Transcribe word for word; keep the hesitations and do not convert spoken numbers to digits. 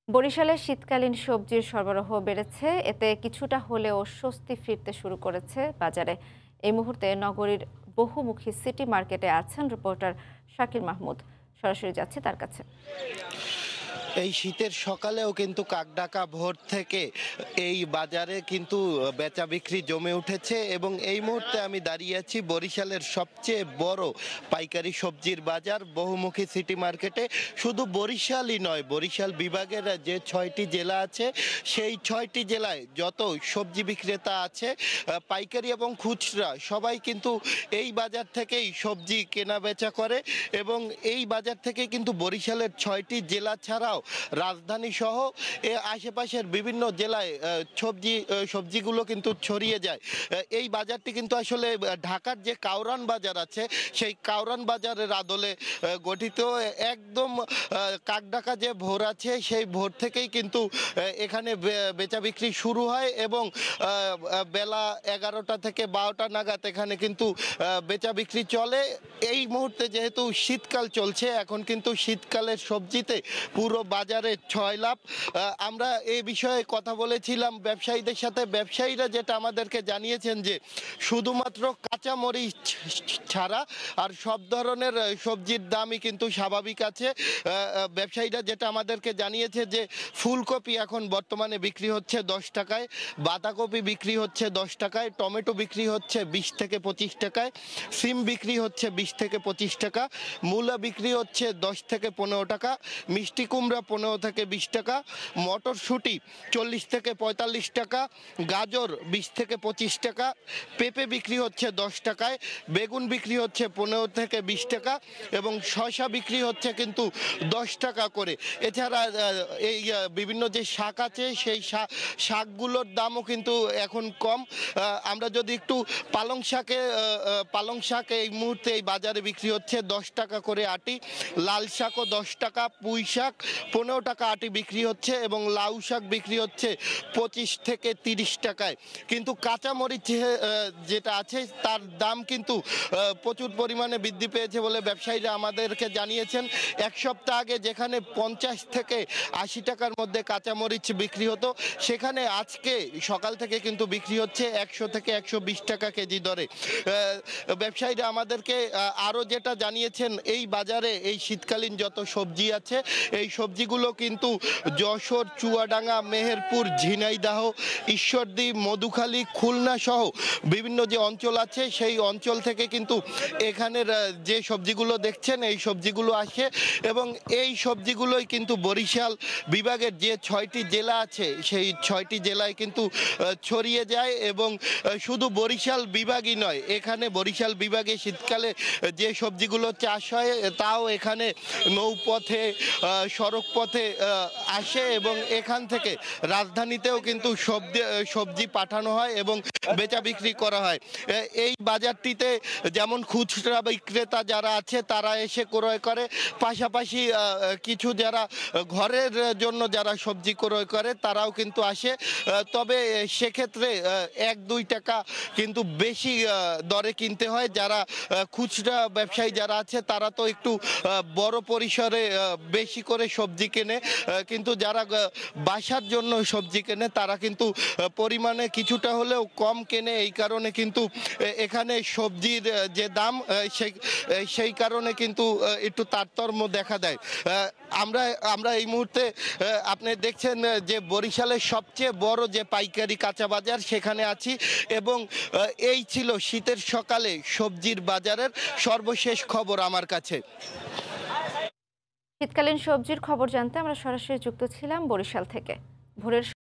বরিশালে শীতকালীন সবজির সরবরাহ বেড়েছে, এতে কিছুটা হলেও স্বস্তি ফিরতে শুরু করেছে বাজারে। এই মুহূর্তে নগরীর বহুমুখী সিটি মার্কেটে আছেন রিপোর্টার শাকিল মাহমুদ। সরাসরি যাচ্ছে তার কাছে। এই শীতের সকালেও কিন্তু কাকডাকা ভোর থেকে এই বাজারে কিন্তু বেচা বিক্রি জমে উঠেছে এবং এই মুহূর্তে আমি দাঁড়িয়ে আছি বরিশালের সবচেয়ে বড় পাইকারি সবজির বাজার বহুমুখী সিটি মার্কেটে। শুধু বরিশালই নয়, বরিশাল বিভাগের যে ছয়টি জেলা আছে সেই ছয়টি জেলায় যত সবজি বিক্রেতা আছে পাইকারি এবং খুচরা সবাই কিন্তু এই বাজার থেকেই সবজি কেনা বেচা করে এবং এই বাজার থেকে কিন্তু বরিশালের ছয়টি জেলা ছাড়াও রাজধানী সহ এ আশেপাশের বিভিন্ন জেলায় সবজি সবজিগুলো কিন্তু ছড়িয়ে যায়। এই বাজারটি কিন্তু আসলে ঢাকার যে কাউরান বাজার আছে সেই কাউরান বাজারের আদলে গঠিত। একদম কাকডাকা যে ভোর আছে সেই ভোর থেকেই কিন্তু এখানে বেচা বিক্রি শুরু হয় এবং বেলা এগারোটা থেকে বারোটা নাগাদ এখানে কিন্তু বেচা বিক্রি চলে। এই মুহূর্তে যেহেতু শীতকাল চলছে, এখন কিন্তু শীতকালের সবজিতে পুরো বাজারে ছয় লাভ। আমরা এই বিষয়ে কথা বলেছিলাম ব্যবসায়ীদের সাথে। ব্যবসায়ীরা যেটা আমাদেরকে জানিয়েছেন যে শুধুমাত্র কাঁচা মরিচ ছাড়া আর সব ধরনের সবজির দামই কিন্তু স্বাভাবিক আছে। ব্যবসায়ীরা যেটা আমাদেরকে জানিয়েছে যে ফুলকপি এখন বর্তমানে বিক্রি হচ্ছে দশ টাকায়, বাঁধাকপি বিক্রি হচ্ছে দশ টাকায়, টমেটো বিক্রি হচ্ছে বিশ থেকে পঁচিশ টাকায়, সিম বিক্রি হচ্ছে বিশ থেকে পঁচিশ টাকা, মূলা বিক্রি হচ্ছে দশ থেকে পনেরো টাকা, মিষ্টি কুমড়া পনেরো থেকে বিশ টাকা, মটরশুঁটি চল্লিশ থেকে পঁয়তাল্লিশ টাকা, গাজর বিশ থেকে পঁচিশ টাকা, পেঁপে বিক্রি হচ্ছে দশ টাকায়, বেগুন বিক্রি হচ্ছে পনেরো থেকে বিশ টাকা এবং শসা বিক্রি হচ্ছে কিন্তু দশ টাকা করে। এছাড়া এই বিভিন্ন যে শাক আছে সেই শাকগুলোর দামও কিন্তু এখন কম। আমরা যদি একটু পালং শাকে পালং শাক এই মুহূর্তে এই বাজারে বিক্রি হচ্ছে দশ টাকা করে আটি, লাল শাকও দশ টাকা, পুঁই শাক পনেরো টাকা আটি বিক্রি হচ্ছে এবং লাউ শাক বিক্রি হচ্ছে পঁচিশ থেকে তিরিশ টাকায়। কিন্তু কাঁচামরিচ যেটা আছে তার দাম কিন্তু প্রচুর পরিমাণে বৃদ্ধি পেয়েছে বলে ব্যবসায়ীরা আমাদেরকে জানিয়েছেন। এক সপ্তাহ আগে যেখানে পঞ্চাশ থেকে আশি টাকার মধ্যে কাঁচামরিচ বিক্রি হতো, সেখানে আজকে সকাল থেকে কিন্তু বিক্রি হচ্ছে একশো থেকে একশো বিশ টাকা কেজি দরে। ব্যবসায়ীরা আমাদেরকে আরও যেটা জানিয়েছেন, এই বাজারে এই শীতকালীন যত সবজি আছে এই সবজিগুলো কিন্তু যশোর, চুয়াডাঙ্গা, মেহেরপুর, ঝিনাইদহ, ঈশ্বরদী, মধুখালী, খুলনা সহ বিভিন্ন যে অঞ্চল আছে সেই অঞ্চল থেকে কিন্তু এখানের যে সবজিগুলো দেখছেন এই সবজিগুলো আসে এবং এই সবজিগুলোই কিন্তু বরিশাল বিভাগের যে ছয়টি জেলা আছে সেই ছয়টি জেলায় কিন্তু ছড়িয়ে যায়। এবং শুধু বরিশাল বিভাগই নয়, এখানে বরিশাল বিভাগে শীতকালে যে সবজিগুলো চাষ হয় তাও এখানে নৌপথে, সড়ক পথে আসে এবং এখান থেকে রাজধানীতেও কিন্তু সবজি সবজি পাঠানো হয় এবং বেচা বিক্রি করা হয়। এই বাজারটিতে যেমন খুচরা বিক্রেতা যারা আছে তারা এসে ক্রয় করে, পাশাপাশি কিছু যারা ঘরের জন্য যারা সবজি ক্রয় করে তারাও কিন্তু আসে। তবে সেক্ষেত্রে এক দুই টাকা কিন্তু বেশি দরে কিনতে হয়। যারা খুচরা ব্যবসায়ী যারা আছে তারা তো একটু বড় পরিসরে বেশি করে সবজি কেনে, কিন্তু যারা বাসার জন্য সবজি কেনে তারা কিন্তু পরিমাণে কিছুটা হলেও কম কেনে। এই কারণে কিন্তু এখানে সবজির যে দাম সেই সেই কারণে কিন্তু একটু তারতম্য দেখা দেয়। আমরা আমরা এই মুহূর্তে আপনি দেখছেন যে বরিশালের সবচেয়ে বড় যে পাইকারি কাঁচা বাজার সেখানে আছি এবং এই ছিল শীতের সকালে সবজির বাজারের সর্বশেষ খবর আমার কাছে। শীতকালীন সবজির খবর জানতে আমরা সরাসরি যুক্ত ছিলাম বরিশাল থেকে। ভোরের